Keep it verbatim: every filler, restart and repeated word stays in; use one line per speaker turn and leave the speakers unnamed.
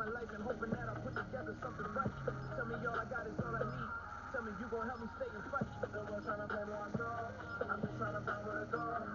my life and hoping that I put together something right. Tell me all I got is all I need. Tell me you gon' help me stay and fight. No one tryna play my song. I'm just tryna find where it's going.